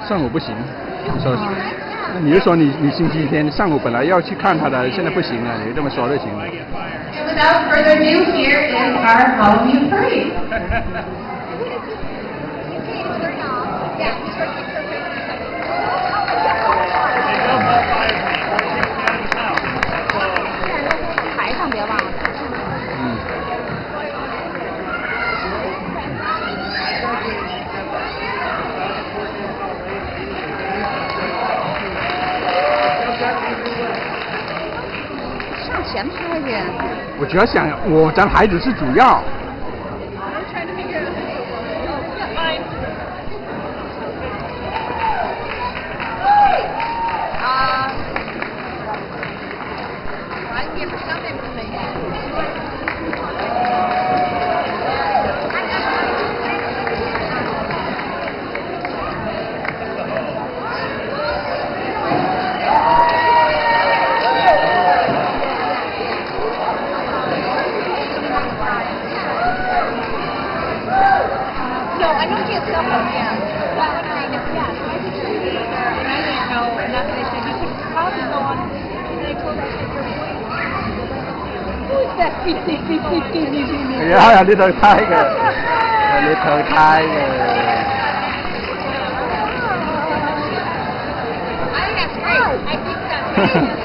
上午不行，说，你就说你星期天上午本来要去看他的，现在不行了，你这么说就行了。 And without further ado, here is our Halloween parade. 我主要想，咱孩子是主要。 No, I don't get cell phone yet. That one kind of, yeah. So I think she'll be there, and I didn't know, and that's what they said. You could probably go on, and they told us that you're who's that beep, beep, beep, beep, beep, beep, beep? Yeah, little tiger. Little tiger. I think that's great. I think that's great.